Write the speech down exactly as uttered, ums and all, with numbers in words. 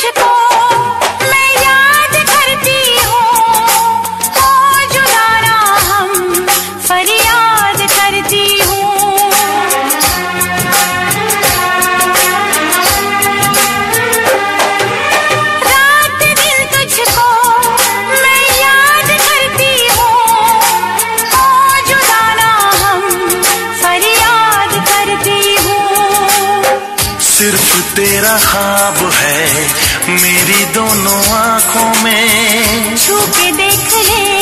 तुझको मैं याद करती हूँ, ओ जुदाना हम फरियाद करती हूँ। रात दिन तुझको मैं याद करती हूँ, ओ जुदाना हम फरियाद करती हूँ। सिर्फ तेरा ख्वाब है मेरी दोनों आँखों में, छू के देख ले